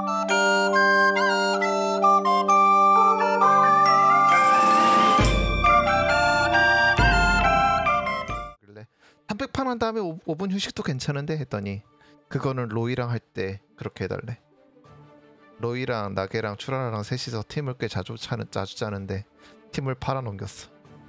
그래 300판 한 다음에 5분 휴식도 괜찮은데 했더니 그거는 로이랑 할 때 그렇게 해달래. 로이랑 나게랑 추라라랑 셋이서 팀을 꽤 자주 짜는데 팀을 팔아넘겼어.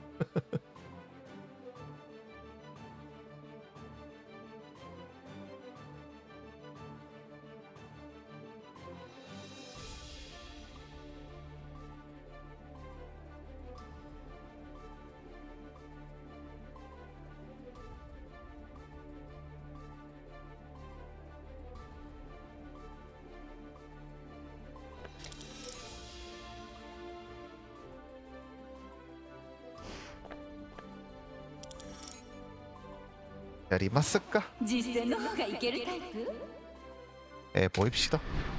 야 리마스까? 実践の方がいけるタイプ？ 보입시다.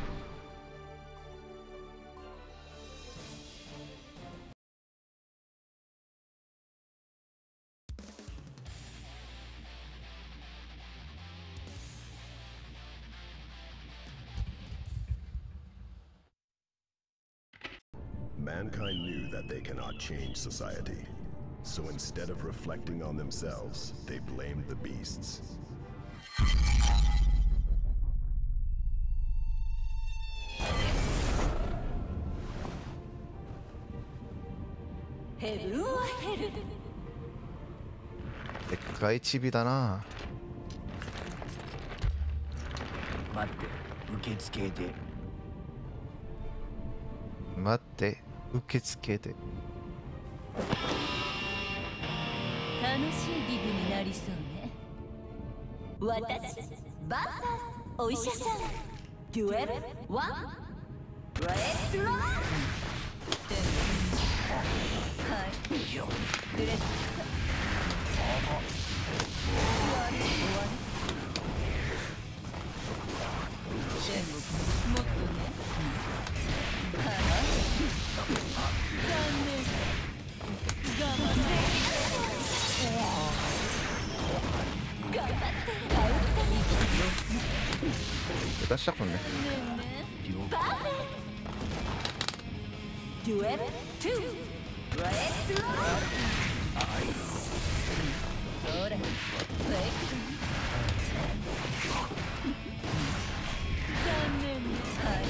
Mankind knew that they cannot change society. So instead of reflecting on themselves, they blamed the beasts. 가이 집이다나. 待って受付で 맞대. 우케츠케데. 楽しいギグになりそうね。私バーサスお医者さんデュエルワンレッツロー。はい。グレッツ。天国もっとね。残念。我慢できない。頑張って。 일단 시작됐네. 듀얼 2 레ッツロー。ほらフェイク残念ね。はい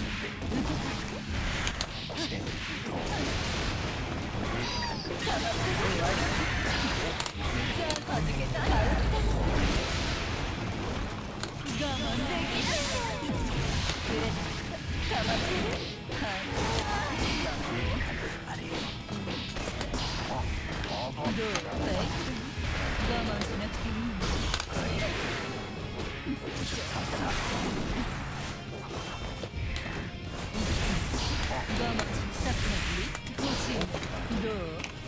じゃあはじけた。我慢できない。くれたまってる。はいどうフェイク我慢しなくていいの。我慢したくない欲しい。どう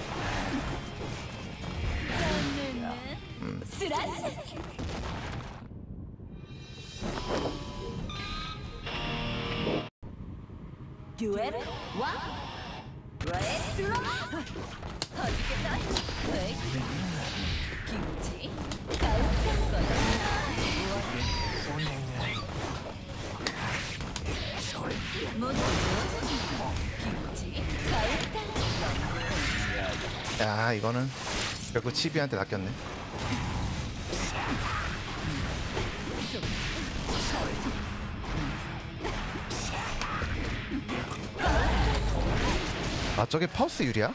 残念ね。スラッシュデュエルワンレッツロー。はじけたい。はい気持ちいい。カウンターかな。 お願いそれもっと上手に気持ちいい。カウンター 야 이거는 결국 치비한테 낚였네. 아 저게 파우스 유리야?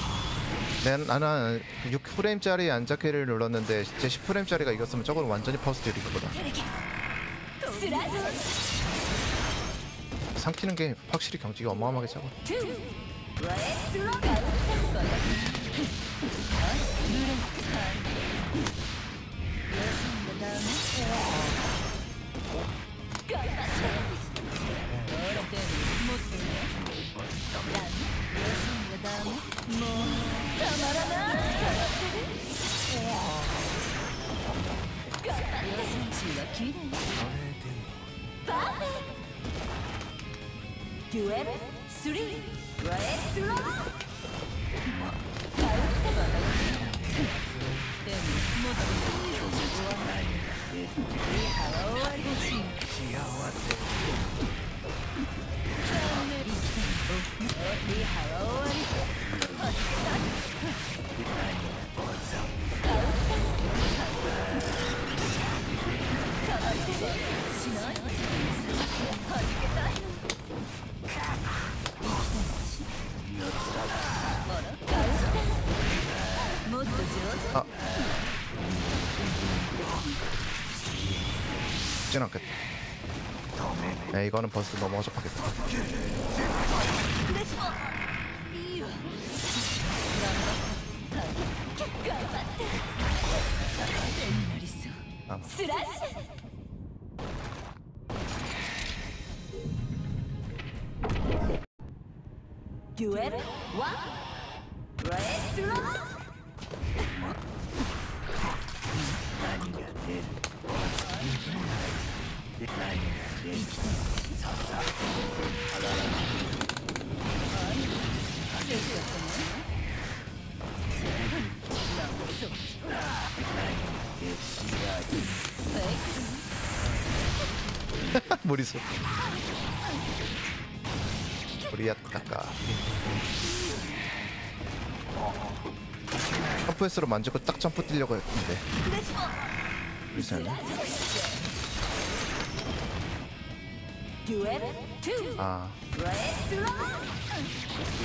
나는 6프레임짜리 안자케를 눌렀는데 제 10프레임짜리가 이겼으면 저거는 완전히 파우스 유리 그거다. 삼키는 게 확실히 경직이 어마어마하게 작아. 듀얼 3 レッツロー。 죽진 않겠다. 야, 이거는 벌써 너무 어접하겠다. いいわ頑張って背になりそうあスラッシュデュエルワンレッツロー何が出るで何が出るさあさあ無理そう。これやったか。점프했으로 만지고 딱 점프 뛰려고 했는데. 미쳤네. デュエル2 아, レッツロー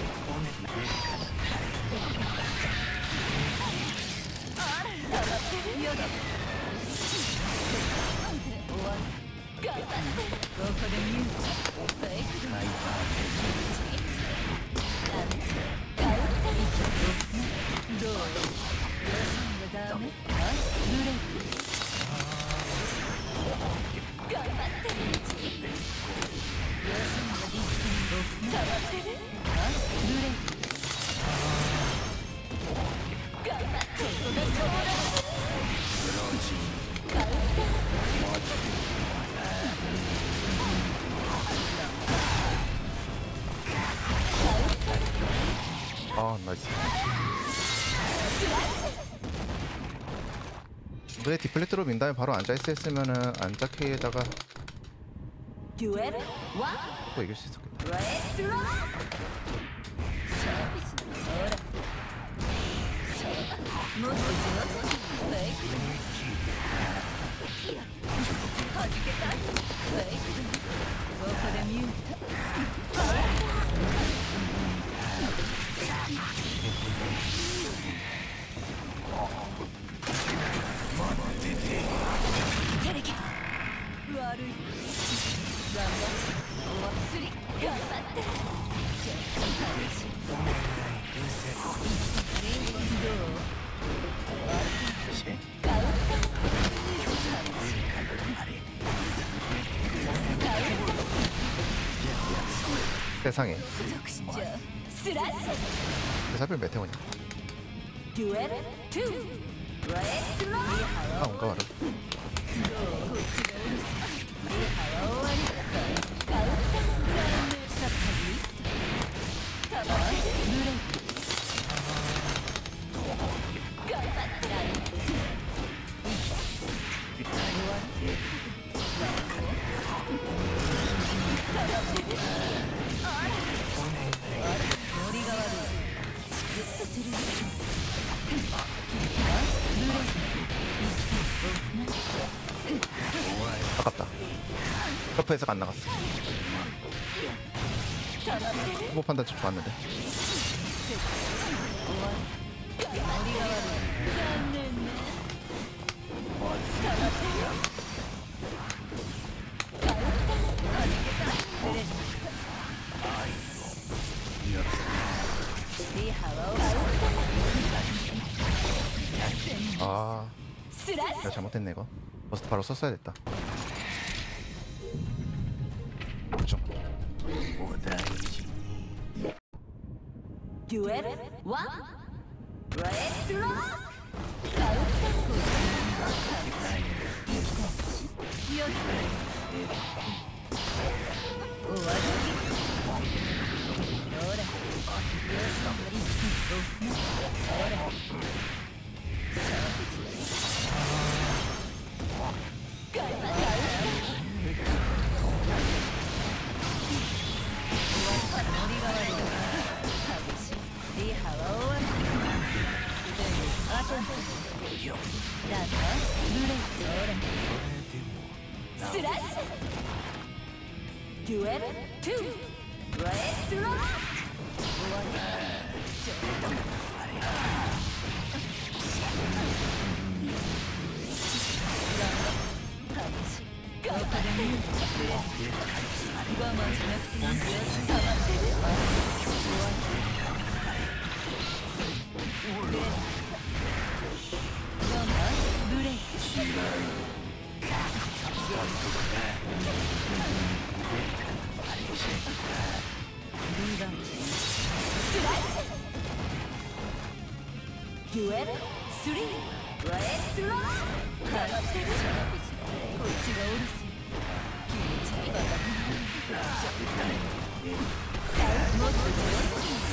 아, 나이스. 왜 디플렉트로 민 다음에 바로 앉아있어 했으면은 앉아 K에다가 デュエル1 또 이길 수 있었겠다. レッツローサービスのほらそうもっと上手にフェイクいやはじけたいフェイクここでミュートテレキ悪い頑張ってお祭り頑張ってどうガウタ 세상에. 属しちゃうスラッシュ 대사별 메테오냐? デュエル2レッツロー 아, 뭔가 말해. こっちがうるさいリハは終わりだガウタ残念さたまってブレイク頑張ってライン終わりノリが悪いチクッとするよ 아깝다. 점프해서 안 나갔어. 후보 판단 좀 좋았는데. ノリが悪い残念ね リハは終わ 아, りスラッシュ 내가 잘못했네 이거. 버스트 바로 썼어야 됐다. 그렇죠. お大事にデュエル1レッツローガウタコよし終わりほらよしほらガウタノリが悪い激しいリハは終わりあとだんだブレイクほらスラッシュデュエル2レッツロー終わりちょっと激しいデュエル3レッツロー。変わってる。こっちがおるし気持ちいい。もっと上手に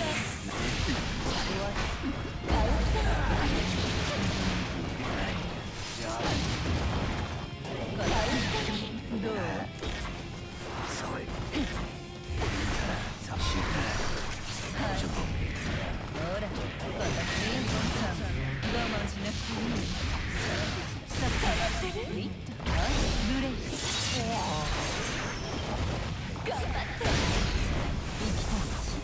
どう？ほら、我慢しなくていい。スタッフブレイク。頑張って。生きたいし。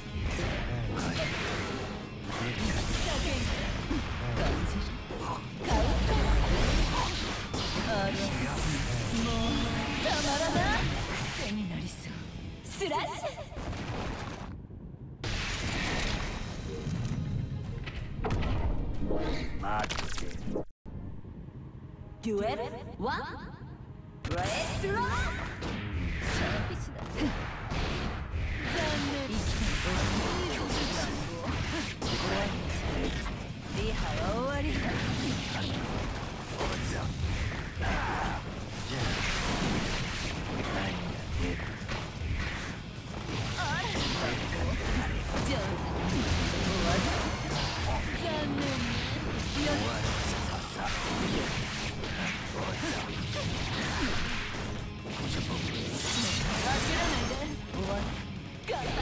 感じる。カウンター。あれ、もうたまらない。癖になりそう。スラッシュ。デュエル1レッツロー。サービスだ。残念。リハは終わりだ。上手。残念。頑張って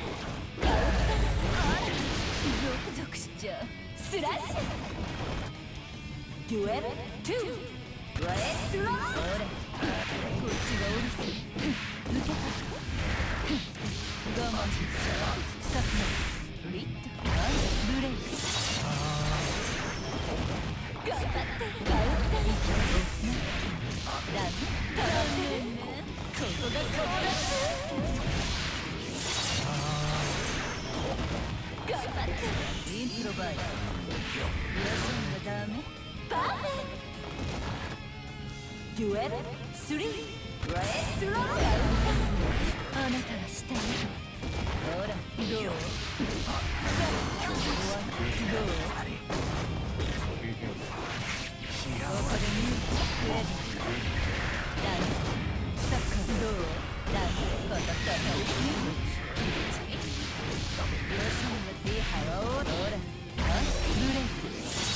ゾクゾクしちゃう。スラッシュ。デュエル2レッツロー。ほら、こっちがおるし受けた。我慢しちゃう。スタッフのリットブレイク。頑張ってカウンター。ラブ頼むね。ここがコーラス。頑張ってインプロバイス。休んだダメ。パーフェクト。デュエル3レッツロー。あなたは下に。ほら、どう？どう？ここでミュークレディ。ライフスタッカーどう？ライフコトコト気持ちいい。リハはオーラ。ほら、ブレイク。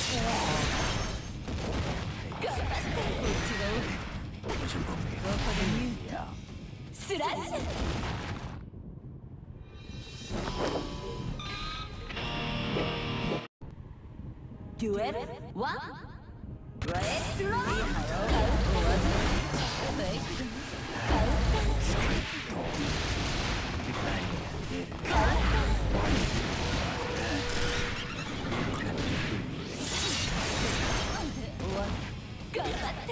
頑張って。こっちが奥。ここでミュート。スラッシュ。デュエル1レッツロー。リハはフェイク。カウンター。頑張ってカウンター。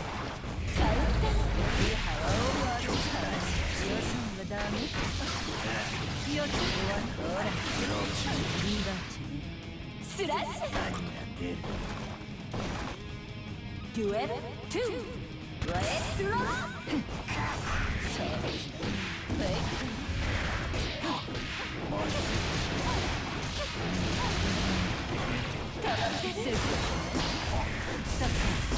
リハは終わる。予算がダメ。よっと終わる。ほら、リバーチスラッシュ。デュエル2レッツロー。そうフェイク。スタッフ。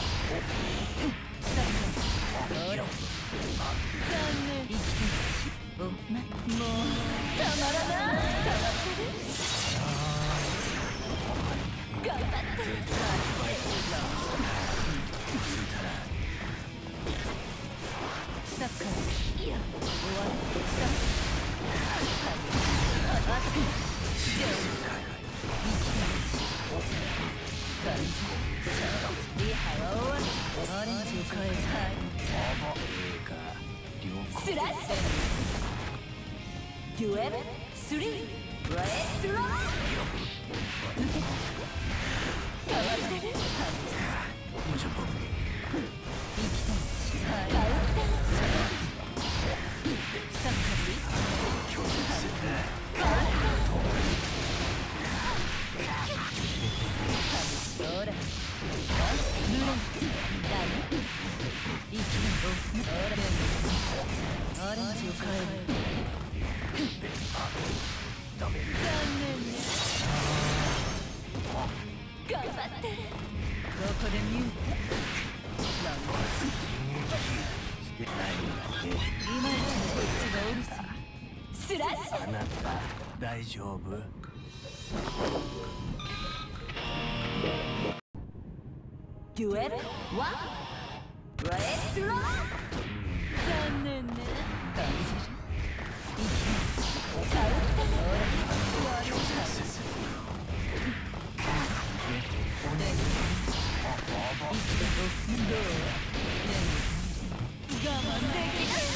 ほら、残念。生きてるし。もうたまらない。たまってる。頑張って。スタッフ。いや、終わる。スタッフ。リハは終わる。オレンジを変えたい。スラッシュ。デュエル3レッツロー。受けた。変わってる。生きたいし。カウンター。 ちを変える。残念ね。頑張って。ここでミュート。ランボス。いまいちのこっちがおるさ。スラッシュ。 あなた大丈夫？ デュエル1レッツロー。残念ね。感じる。いきなり変わったね。悪いかどう？我慢できない。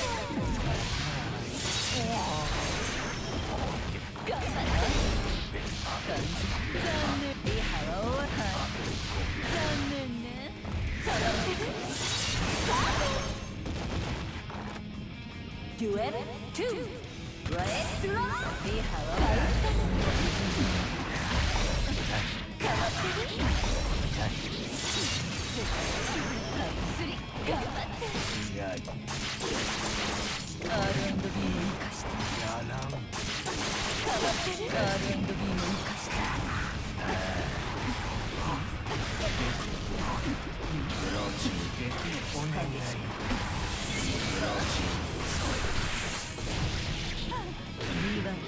頑張って感じ。残念。リハは終わった。残念ね。下がってる。デュエル2レッツロー。リハは変わったね。変わってる。頑張って。 いや、 R&B も生かして。 やらん。 変わってる。R&B も生かして。 ブローチ入れてお願い。ブローチ。 2番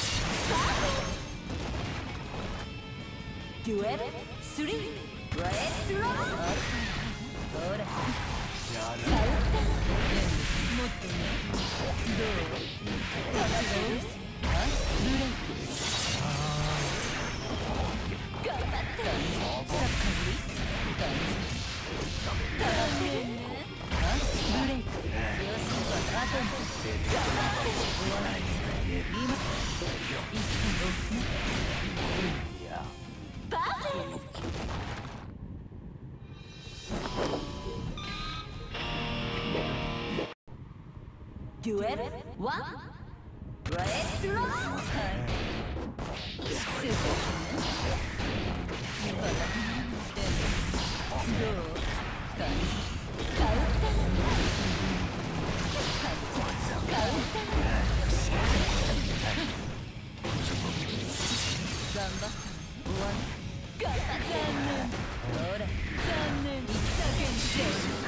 デュエル3レッツロー。ほらや変わった。もっとね。どう？こっちがおるせ。ブレイク。頑張って。さっかり感じ。残念ね。ブレイク。よしあとに頑張って。終わらない。今一気にいや、 パーフェクト。デュエル1レッツロー。スーパーどう？感じ。変わったね。変わったね。頑張ったね。終わり。頑張った。残念。ほら残念。叫んで。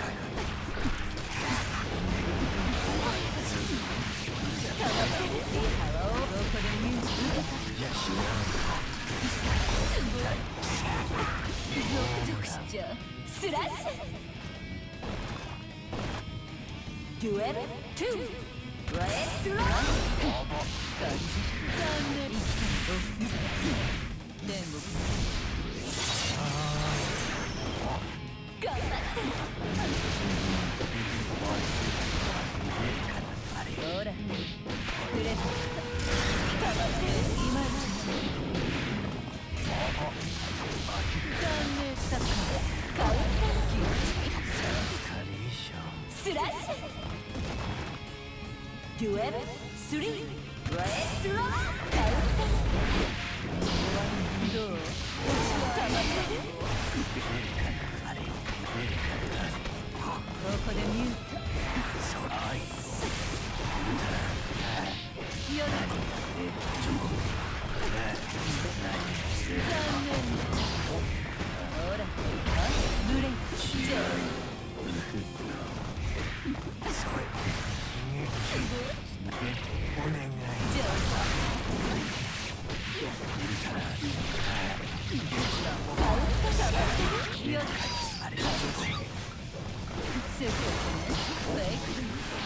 変わってる。リハはどこでミュージック。 いや知らん。 すごい。ゾクゾクしちゃう。スラッシュ。デュエル2レッツロー。感じ。残念。一気に天国。頑張って。ほらくれた。頑張って。今の残念。スタッフ変わった気持ち。 カリーショスラッシュ。デュエル3レッツロー。変わったどう？頑張ってる。ここでミュート。よだ残念。ほらブレイク。じゃあお願い。 じゃあ変わったさばってる。よだすごくね。フェイク。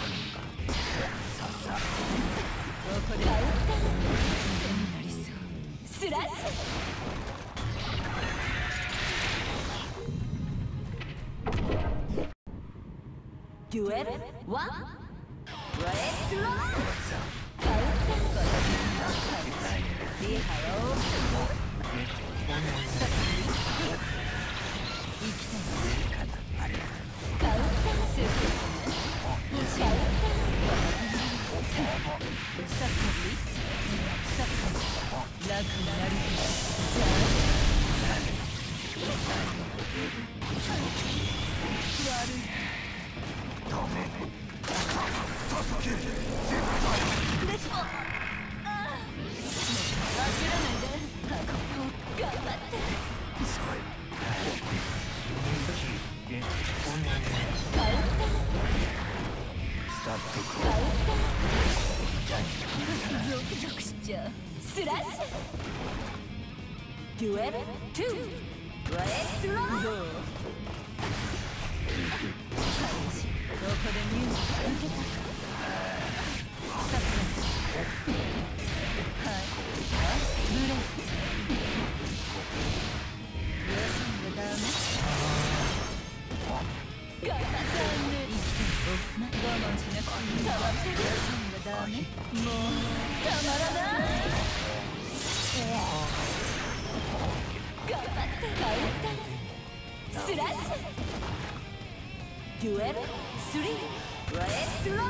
ここで変わった癖になりそう。スラッシュ。デュエル1レッツロー。変わったリハを生きたい。変わったスープね。変わったスタッフリスタッフ楽になりじゃあ悪い。 レスポああ諦めないで頑張ってカウンタースタットコカウンターゾクゾクしちゃうスラッシュデュエル2レッツローどうどこでミュージック受けたかスタッフはいブレイク予算がダメ残念我慢しなくていいたまってる予算がダメもうたまらない頑張ってカウンタースラッシュデュエル3レッツローどう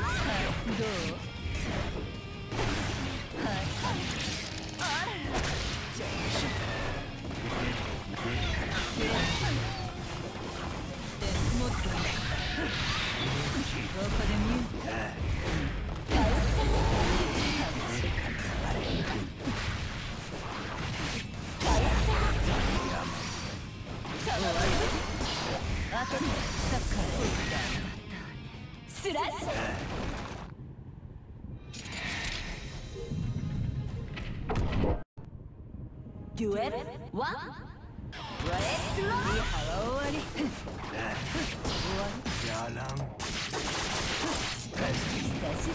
はいあらちょでもっとどこでミューカウンターあとでスタッカースラッシュデュエル1レッツローリハは終わり終わりやらん久しぶり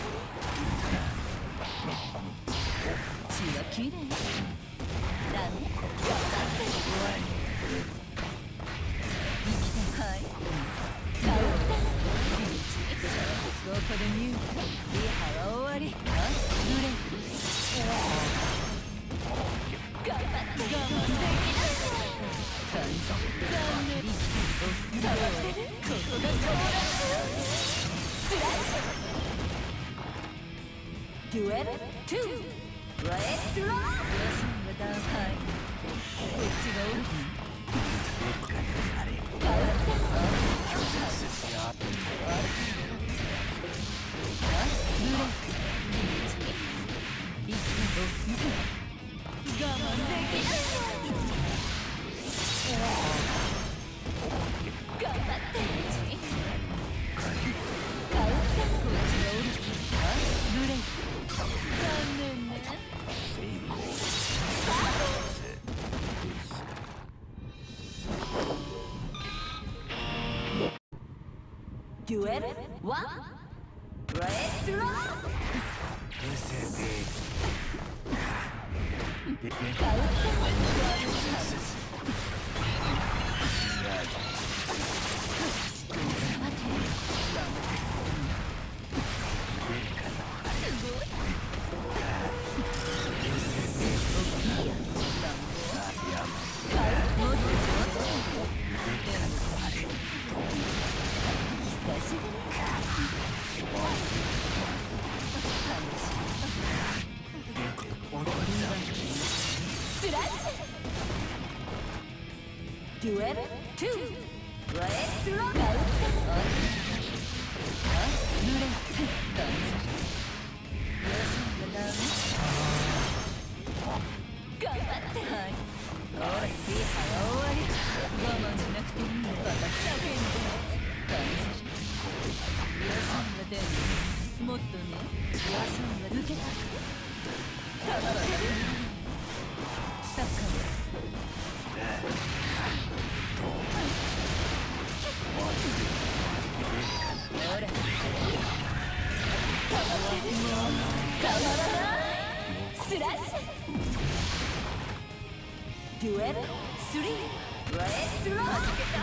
血はきれいダメ頑張って終わり生きてはいカウンターどこでミュートリハは終わりあブレイク頑張って我慢できない残念変わってるここがコーラスラッシュデュエル2レッツロー予算がダウンハイこっちが降りカウンターブレイク我慢できない頑張ってカウンターこっちが降りてブレイク残念ねデュエル1レッツロー見せてカウンタースラッシュデュエル2レッツローカウンターブレイクダメ予算がダメ頑張ってはいほらリハは終わり我慢しなくていいのバカ叫んでダメ予算が出るもっとね予算が受けたたまってるスタッカーほらたまってるたまらないスラッシュデュエル3レッツローはじけたい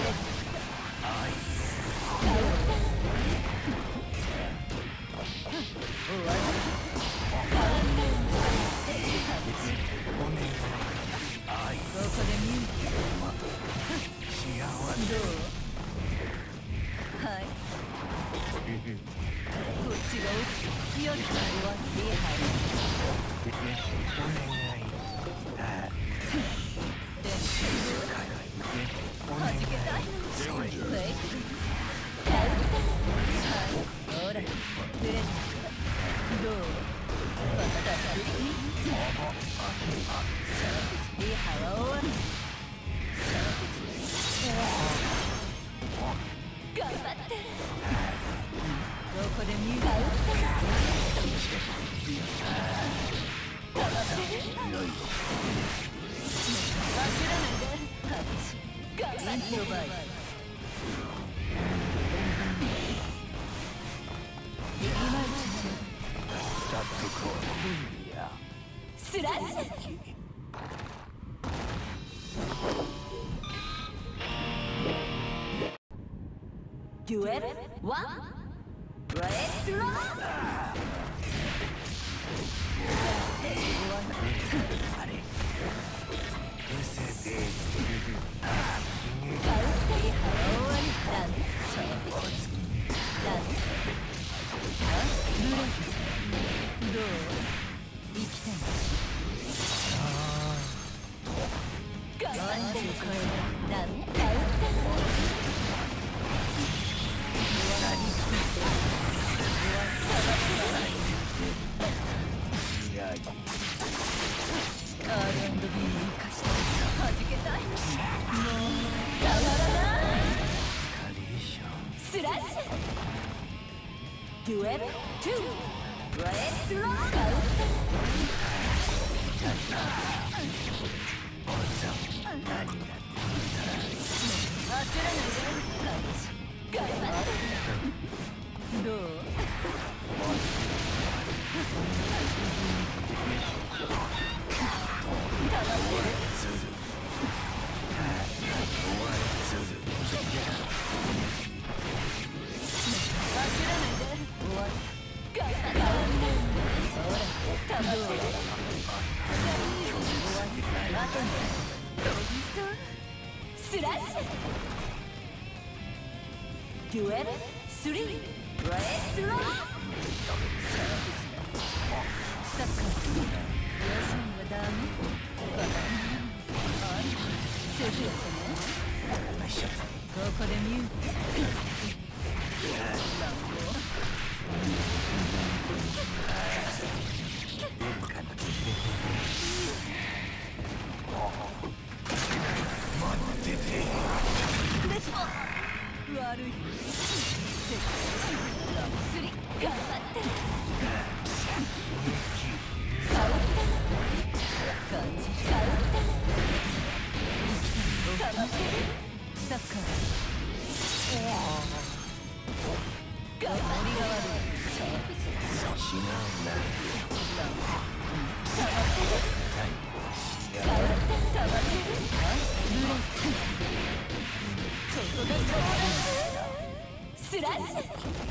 カウンター終わりカウンターここでミュートどうはいこっちが落ちてより終わっていいはじけたいのにカウンターはいほららブレザーどうまただサービスリハは終わるサービス頑張ってどこで見るか焦らないで頑張ってインドバイスタッドコールやスラッシュデュエルワンレッツロー見せてカウンターハローワンダンサービスダンブレイクどう生きてます頑張ってダンカウンターR&B に生かして弾けたいもうたまらないスラッシュデュエル2レッツローカウン焦らないで頑張ってどうスラッシュデュエル3レッツロースタッカー予算はダメあれセフやったねここでミュート乱暴悪いセックスラブスリ頑張ってカウンタ感じカウンタ溜まってるスタッカー頑張りが悪いサービス死なな溜まってるカウンタ溜まってるブレイクここが変わらずスラッシュ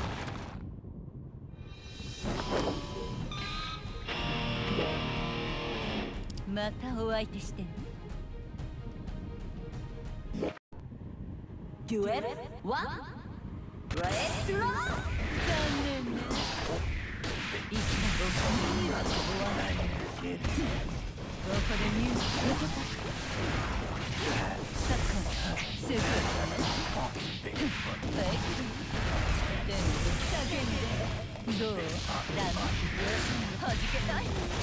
またお相手してねデュエルワンレッツロー残念ね生きた僕にはここはないここでミュージック受けたスタッカーセーフだねフェイクでも叫んでどうダメ弾けたい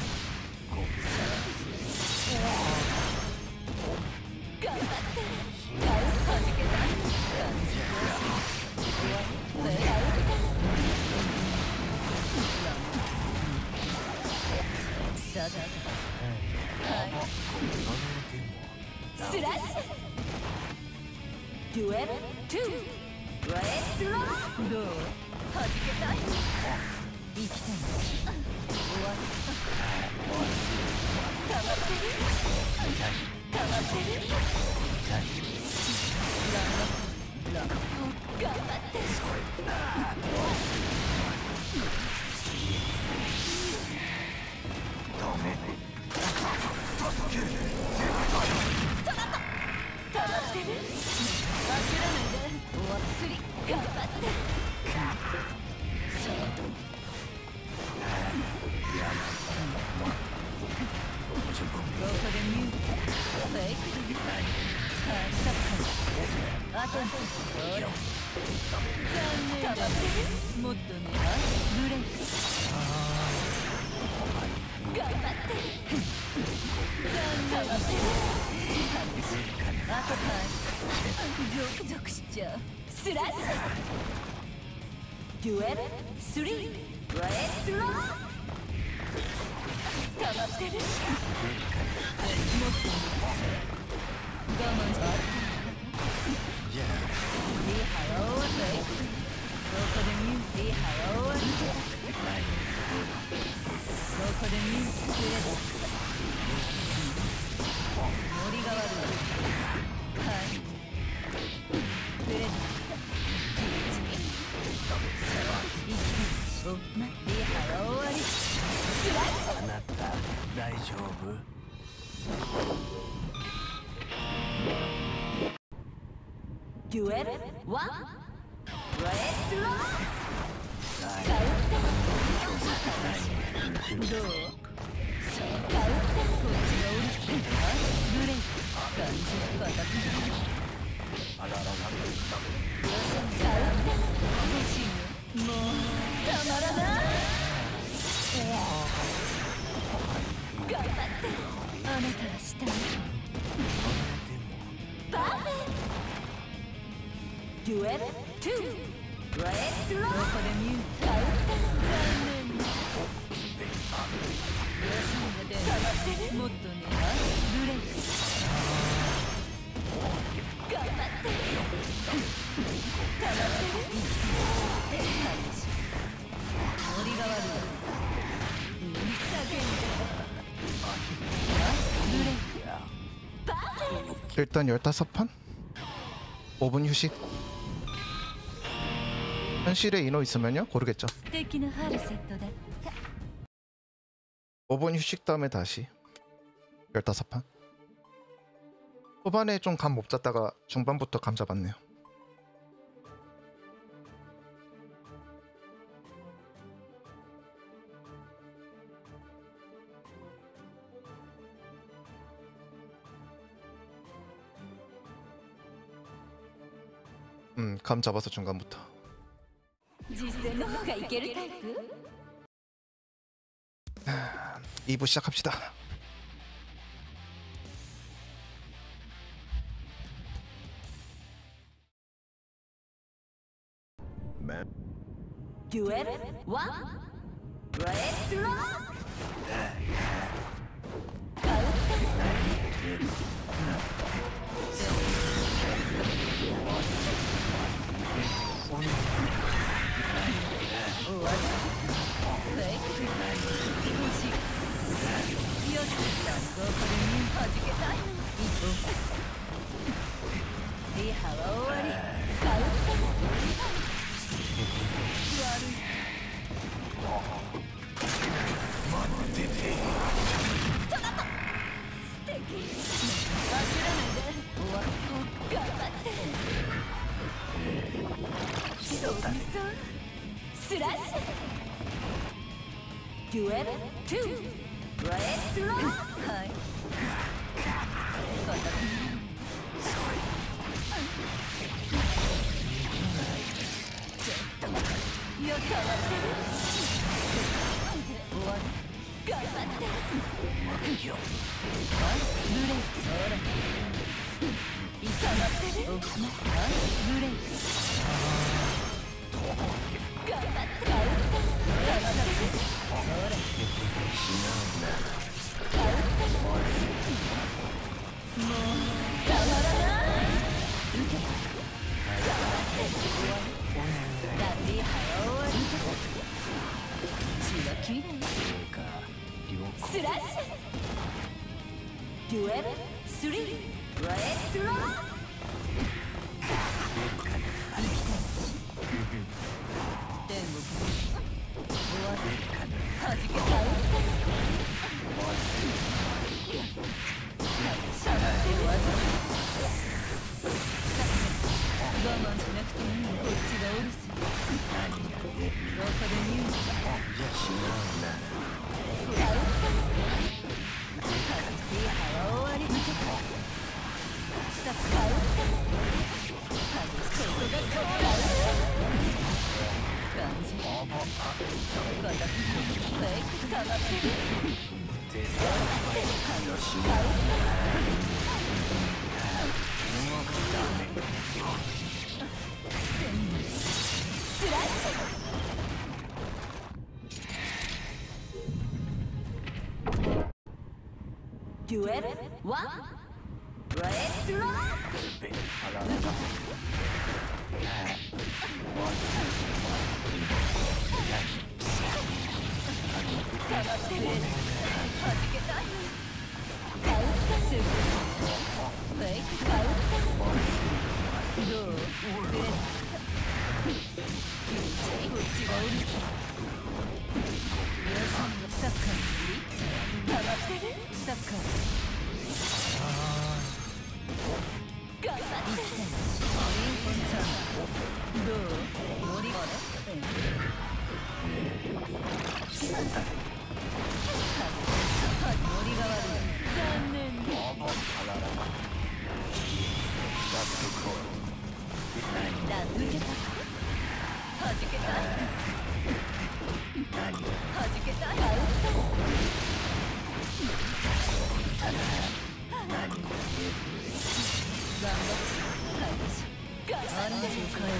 頑張って弾けたい感じフェイクさだはいスラッシュデュエル2レッツローどう弾けたい生きたい終わり溜まってる溜まってる頑張ってスタート溜まってる焦らないでお祭り頑張ってそうここでミュートフェイクスタッカーあとほら残念だもっとねブレイク頑張って残念だあとかゾクゾクしちゃうスラッシュデュエル3レッツロー溜まってるもっと我慢しリハローはどこでミューリハローはどこでミューくれだ森が悪いはいくれだおまリハローはあなた大丈夫？ デュエル1レッツローどうカウンターこっちがうるさいブレイク感じる形あらららカウンター欲しいのもうたまらない頑張ってあなたは下にパーフェクトデュエル2レッツローどこでミュートカウンター残念もっとねブレイク頑張って森が悪い叫んでブレイクパーフェクト 일단 15판 5분 휴식. 현실에 인호 있으면요 고르겠죠. 素敵なハルセットだった 5분 휴식 다음에 다시 15판. 초반에 좀 감 못 잡다가 중반부터 감 잡았네요. 감 잡아서 중간부터. 実践の方がいけるタイプ 2부 시작합시다. Man, デュエル1レッツローカウンリハは終わりカウン素敵焦らないで終わっ頑張ってそうスラッシュデュエル2レッツローはいよく変わってる終わり頑張ってブレイクほらいかなってるブレイク頑張ってカウンターほらカウンターもうたまらない受け頑張って終わりラリーハロー血はきれいスラッシュデュエル3レッツロー天国終わりはじけたう我慢しなくていいこっちがおるすどこで見るリハは終わりスタッフカウンターここがこうだデュエルワンレッツロッ溜まってる弾けたカウンタすぐフェイクカウンタどうブレッこっちがうるさいよしスタッカー溜まってるスタッカー頑張ってリンコンちゃんどう森が森が悪い残念だ抜けた弾けた弾けたアウト頑張ってアンジを変え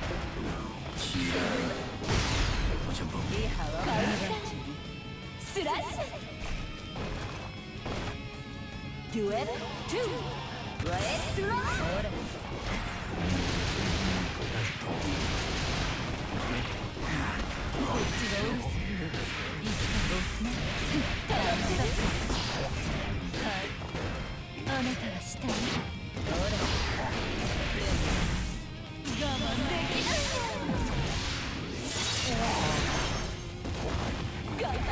たリハはカウンタースラッシュデュエル2レッツローほらこっちがうるさいいつもただはいあなたはしたいほら我慢できない頑張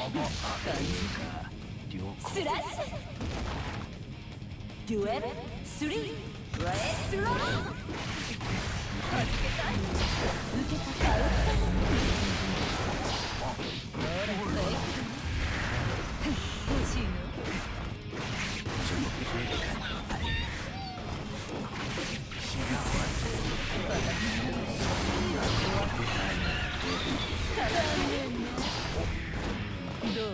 ってスラッシュデュエル3レッツローはじけた受けたカウンタほらフェイク欲しいのどうフェイク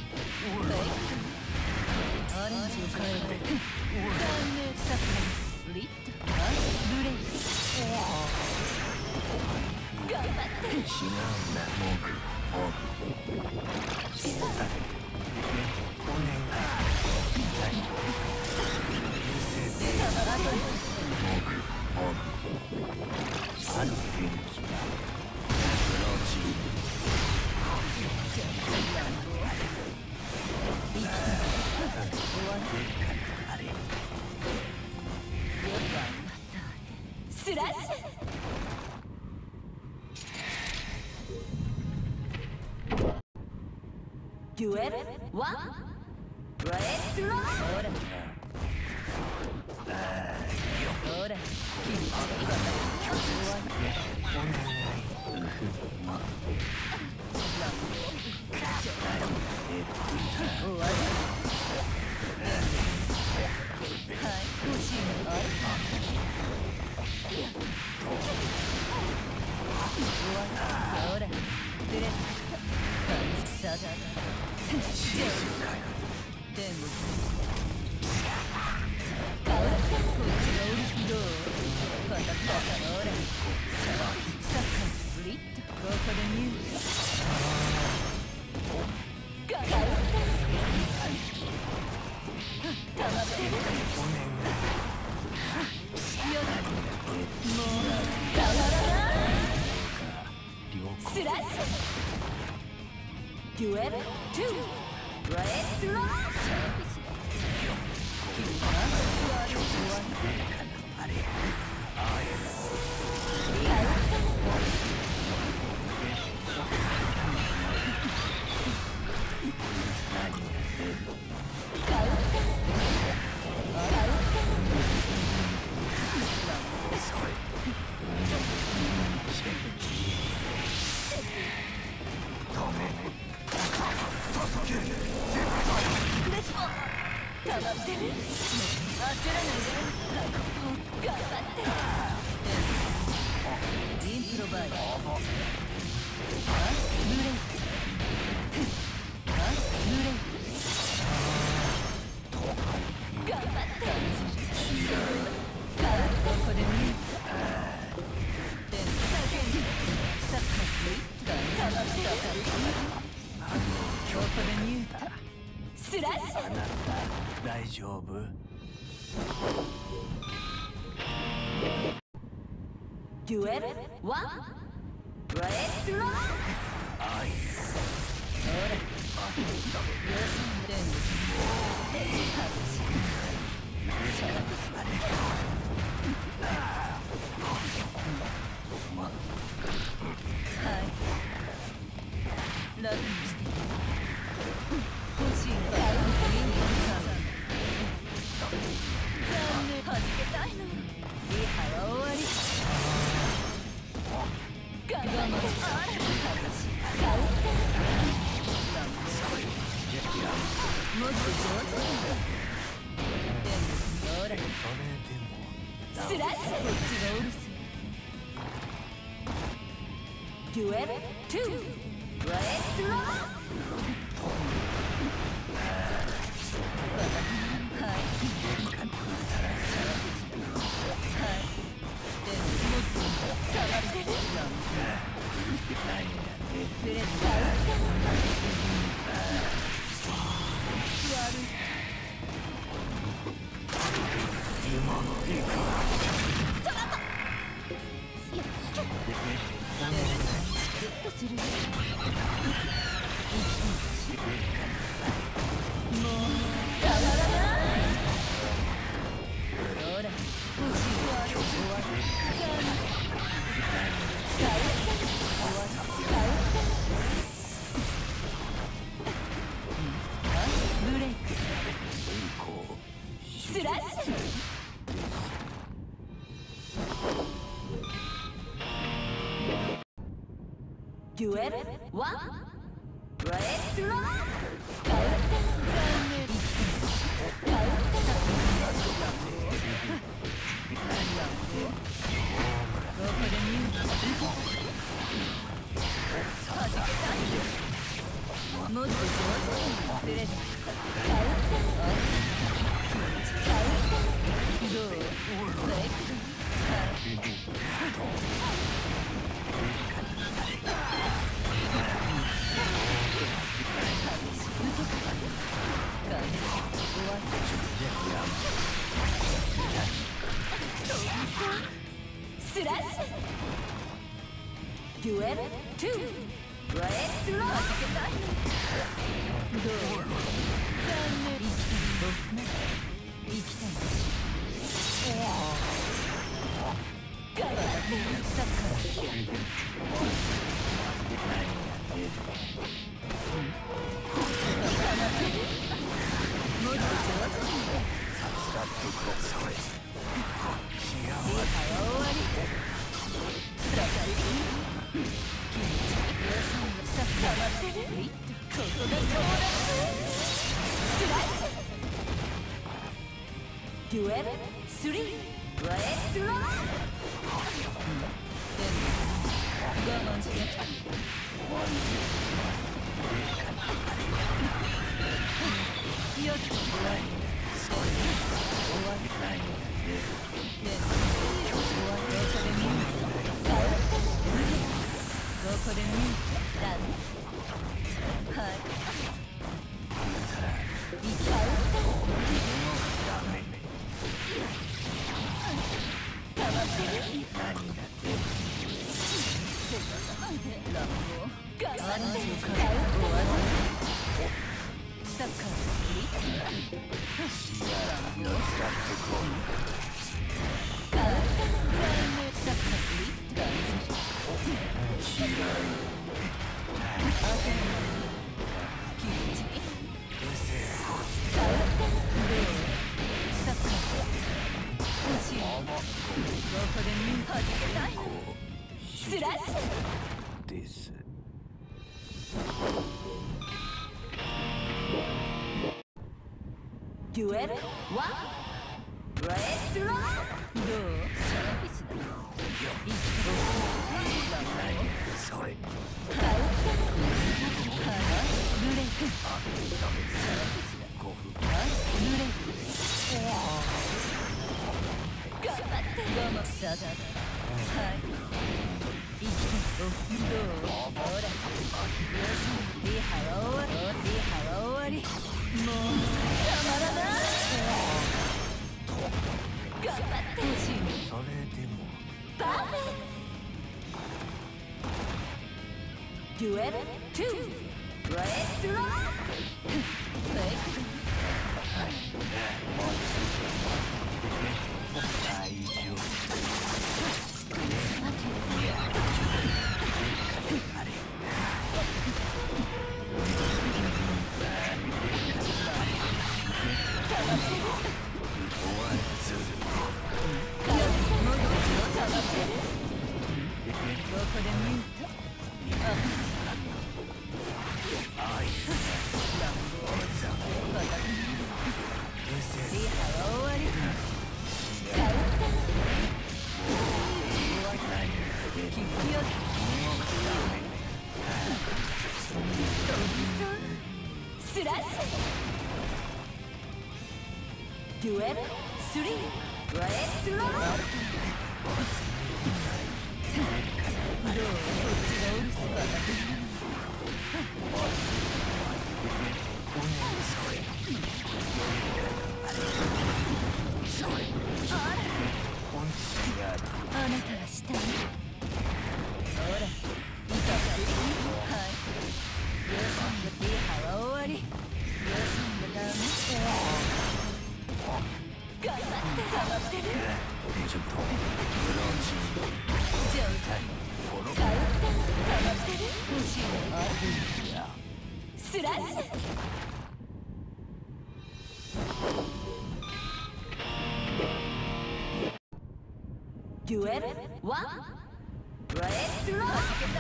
アレンジを変える残念スタッフリットブレイク頑張って違うなモグお願いある元気だブローチ終わるあれよく頑張ったスラッシュデュエルワンレッツローほらほら君終わるはい欲しいのあるほらブレッサダジェイ天国カウンターこっちがうるどうパタパタほらスタッカーブリッとここでミュートカウンター溜まってるよだもうたまらないスラッシュデュエル2レッツローサービスだ君は悪いあれ溜まってる焦らないで頑張ってインプロバイ頑張ってここで見るで叫んでスタッフが頑張ってここでミュートスラッシュあなた大丈夫？ デュエルワンレッツローあいほらよそんでんのはい楽にして欲しいか残念弾けたいのリハは終わり我慢しもっと上手にでもほらそれでもスラッシュこっちがうるせえデュエル2レッツローはいでももっと下がってるくれた悪いヒットするよもうたまらないほら欲しいわ終わりじゃあね使う終わったブレイクスラッシュデュエルワンレッツロー残念ここでミュート弾けたいもっと上手にプレゼントどうレイクスラッシュデュエル2レッツローどう残念生きたいガラスタッカーもっと上手に使ってください。 リハは終わりスタッフスタッフ溜まってるここが強烈スラッシュデュエル3レッツローでも我慢してよっ終わり終わりここでミュートだねはいいかうたまってる乱暴頑張ってるからお技スタッカースラッシュです。 デュエル1レッツローどうサービスだそれブレイク 5分ブレイク頑張ってゴモサダだはい生きてどうほらよしリハは終わりリハは終わりもうたまらない頑張ってほしいそれでもパーフェクトデュエル2レッツロック大丈スラッシュデュエル3レッツローどうこっちがうるせあなたは下にほらいたはい予算がリハは終わり予算がダメ頑張って頑張ってるちょっとブローチ状態変わって溜まってる欲しいのあるやスラッシュデュエル1レッツロー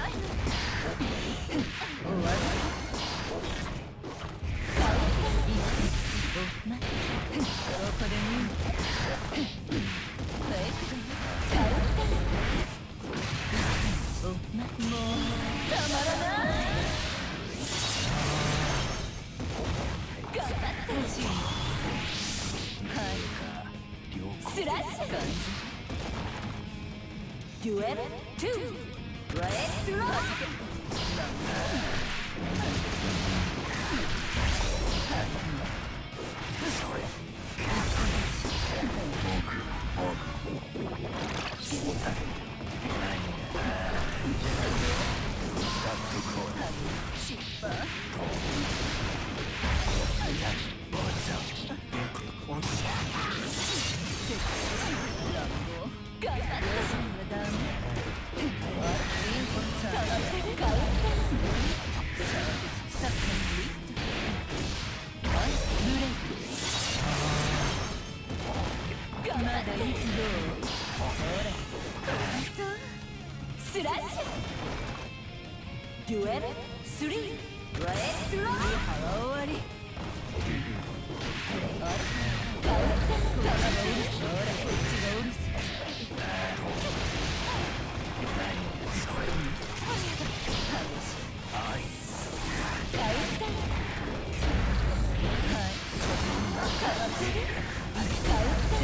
スラッシュデュエル2レッツロースラッシュデュエル3レッツローリハは終わり変わったこっちがうるせほらこっちがうるせ変わったはい変わってる変わって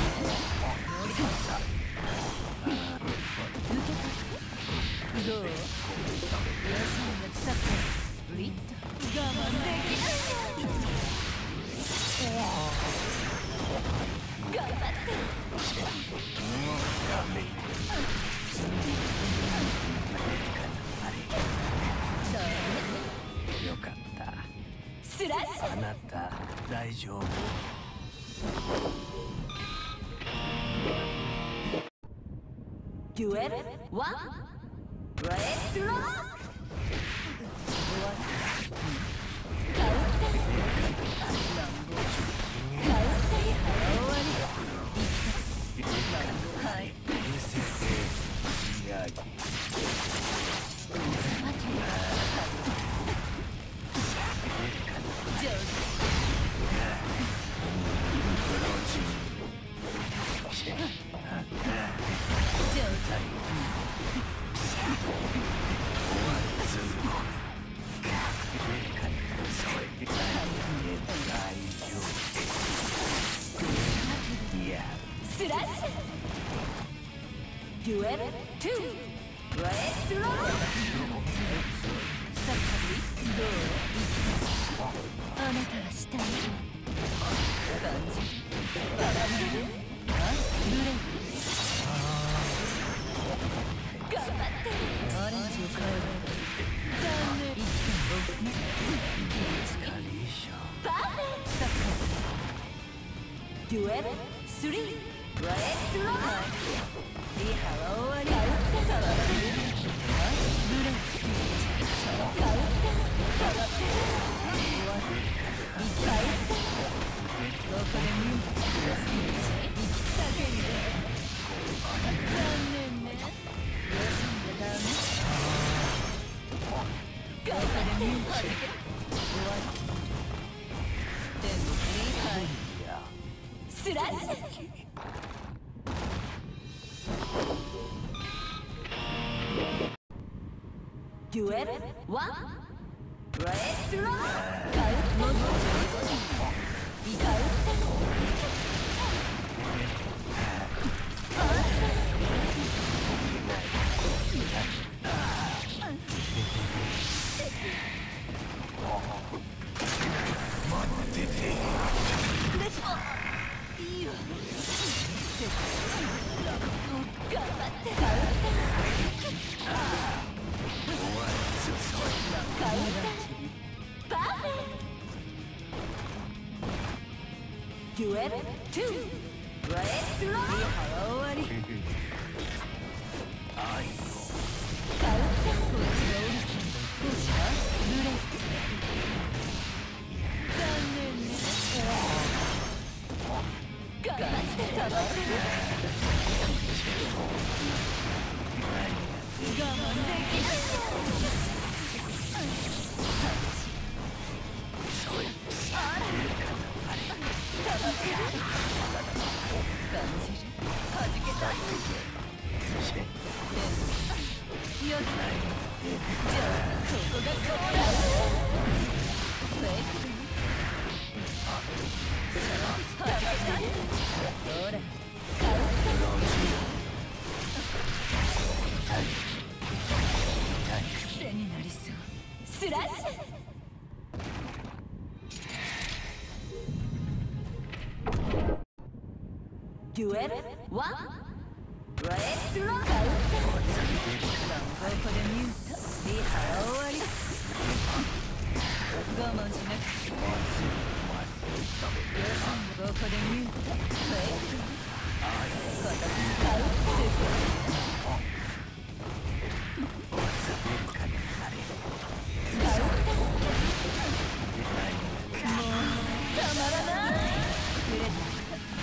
るどう予算が伝ってリット我慢できない頑張ってよかったスラッシュあなた大丈夫デュエル1レッツロックデュエル2レッツロースタッフどうあなたはしたい感じバランデルブレイク頑張ってオレンジを変える残念一点オフねパーフェクトスタッフデュエル3レッツローリハは終わり変わってブレイク変わって変わって終わりいっぱいここで見る叫んで残念ね予算がダメここで見る終わり天国に入るスラッシュデュエル1レッツローカウントもっと上手にカウントレスポいいわ頑張ってカウントカウンターパーフェクトデュエル2レッツローリハは終わりカウンターこっちがオリスどうしたブレイク残念ね頑張ってたまってる我慢できない感じるはじけたよよくないじゃあここがこうだフェイクはじけたよほらカウンター癖になりそうスラッシュデュエル1レッツローカウントここでミュートリハは終わり我慢しなくてよしここでミュートフェイク私にカウントするカウントもうたまらない触れた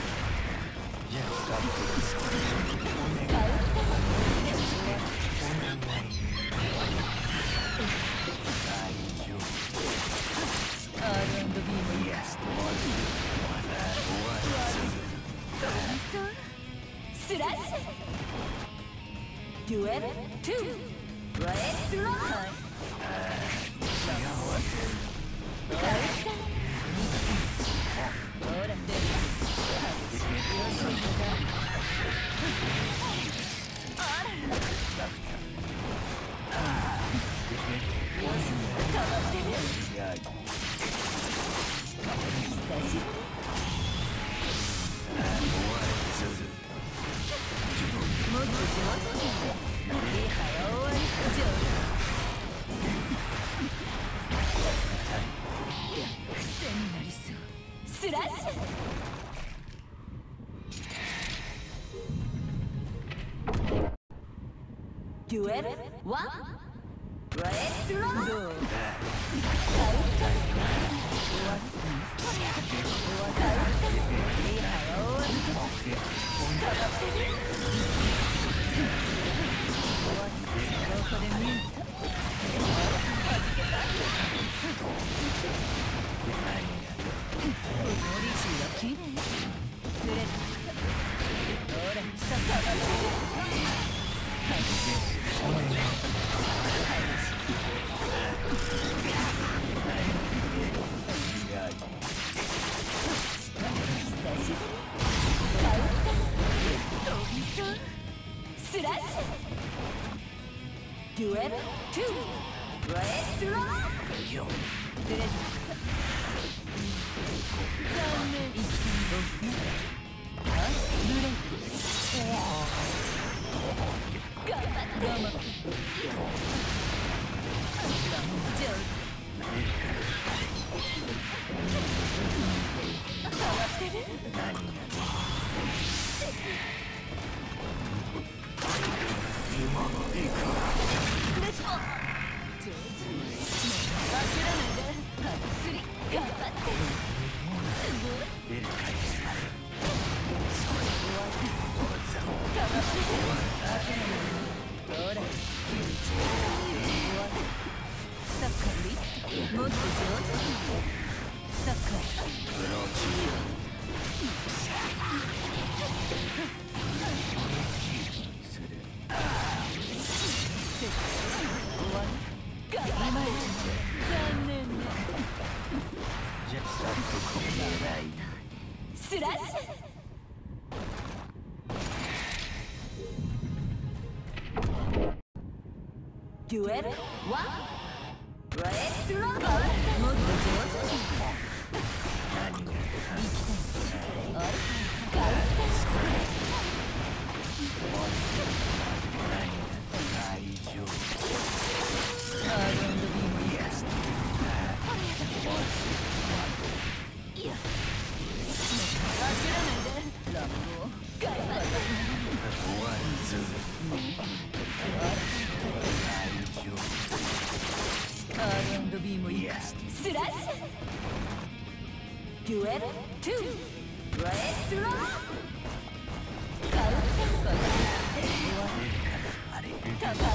R&B も生かしてスラッシュデュエル2レッツローほら出るもっと上手にリハは終わり上手癖になりそうスラッシュデュエル1レッツローカウント終わり終わったリハは終わりかかってる終わりここでミュートはじけたオリジンはきれい触れたほら下かかってる忘れず残念生きてるあブレイク頑張って頑張って上手変わってるレスポ上手焦らないでハッスリ頑張ってすごい頑張って焦らないでほらスタッカーリもっと上手にスタッカー残念ねスラッシュデュエルワンレッツローもっと上手に何が生きたいあれカウンター大丈夫アーロンドビーム生かしていや焦らないでランボー頑張って終わりず大丈夫アーロンドビーム生かしてスラッシュデュエル2レッツローカウンター終わりカウンター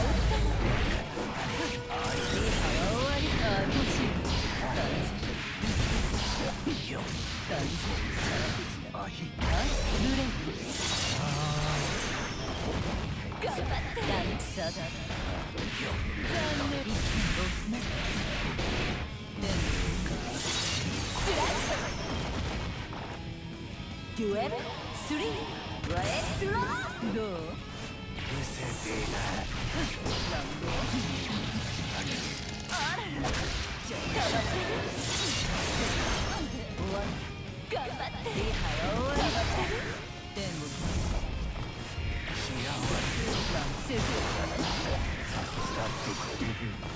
デュエル3レッツローどう頑張ってリハロー頑張ってるでも幸せスタート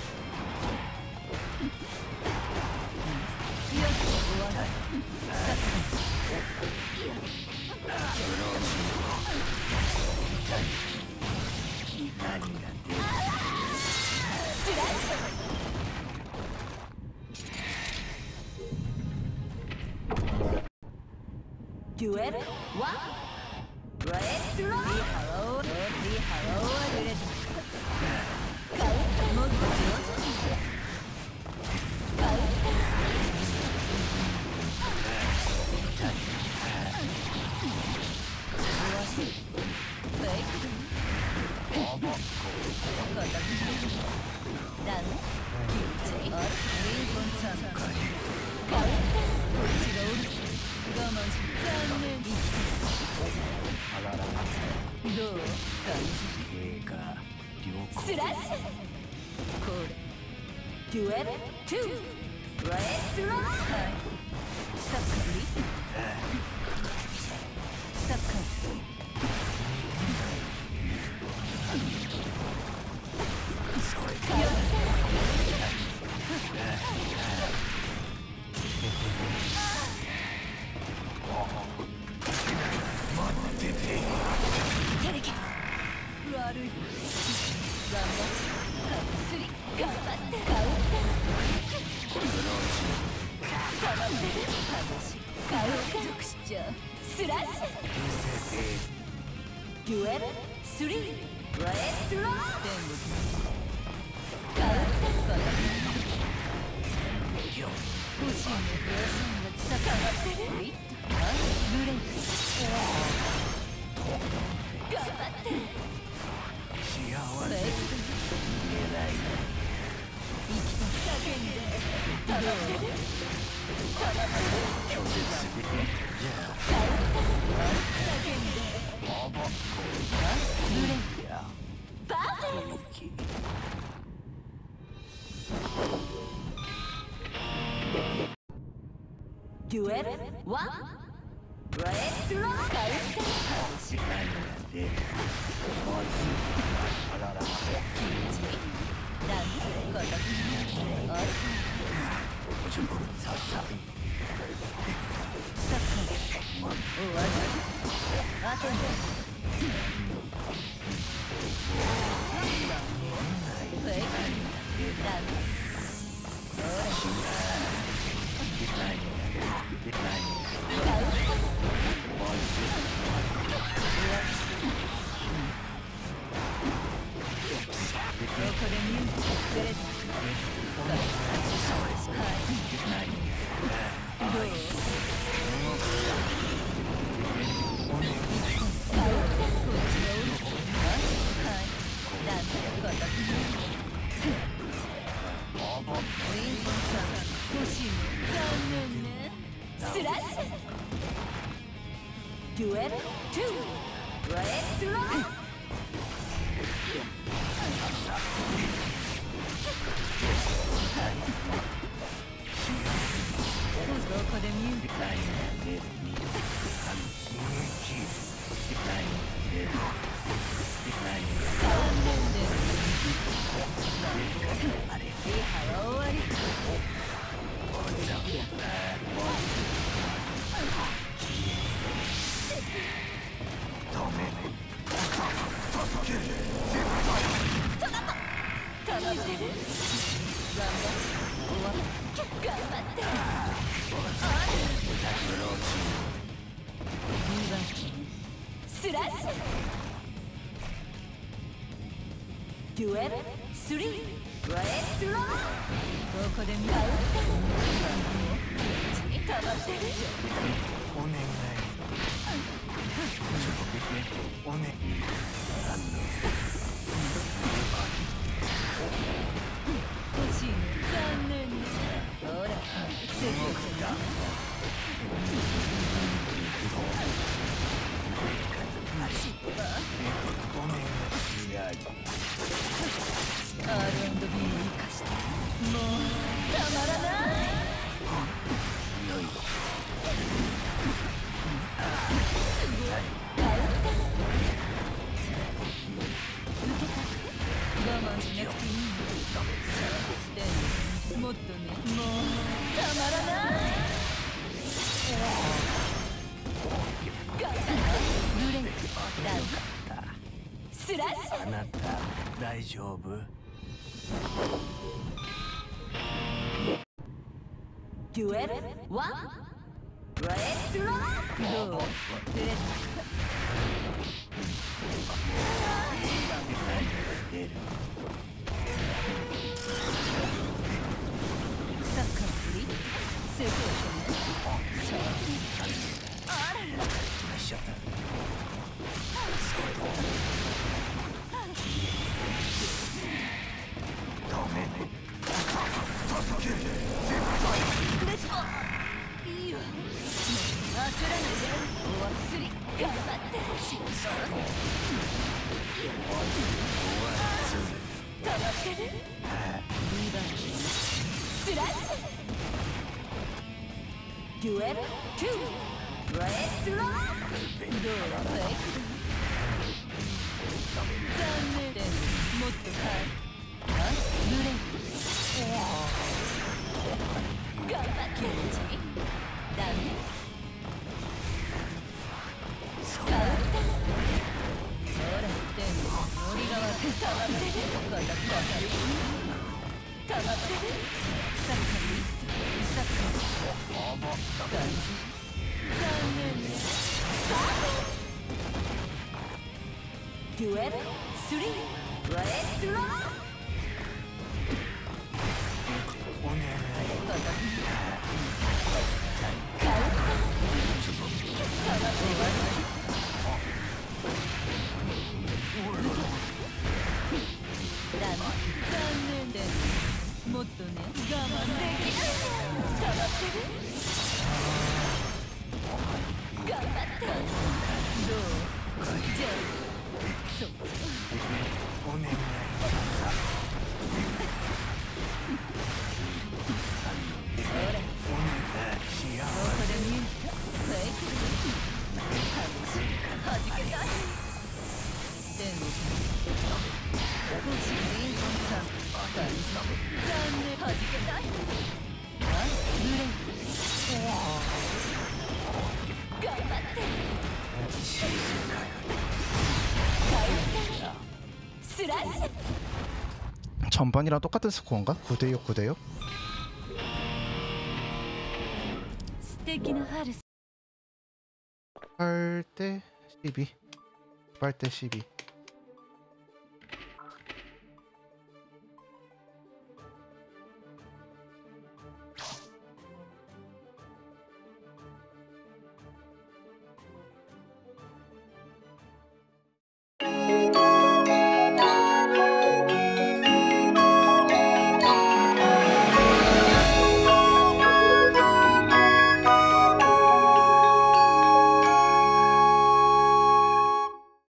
よく終わらないスタート何が出るスラッシュデュエルワンレッツローリハローは出れずカウンターもっと上手にカウンタどう感じスラッシュこれデュエル2レッツロースタッカーリスタッカー悪い頑張ってスリ頑張ってカウンターたまってる激しいカウンター属しちゃうスラッシュデュエル3レッツローカウンター欲しいね伝わってるブレイク頑張って幸せ言えない生きた叫んでたまってるたまってる拒絶すぎてじゃあ叫んでブレイクパーフェクトデュエルワンレッツローカウンターなんてことおっスタッフおわずあとねフェイクなんデュエル2レッツローここでミュージスラッシュデュエル3レッツローここで見た溜まってるお願いお願い欲しいの残念ねほら成功したR&B に生かしてもうたまらないすごいカウンター受けた我慢しなくていいのそうしてもっとねもうたまらない頑張ってブレイクダウンスラッシュあなた大丈夫デュエルワンレッツローどうテレスタッカーフリー成功したねあららしちゃったいいわ焦らないでおわすり頑張って溜まってるリバースラッシュデュエル2レッツローどうだい残念ですもっとはいブレイク頑張ってダメほらでも森川って溜まってるまた溜まってるスタッカースタッカー感じ残念ねデュエル3レッツローお願い残念ですもっとね我慢できない溜まってる頑張ってどう上手そうお願いほらお願いしよう 전반이랑 똑같은 스코어인가? 9대6 9대6? 素敵な春 8대 12 8대 12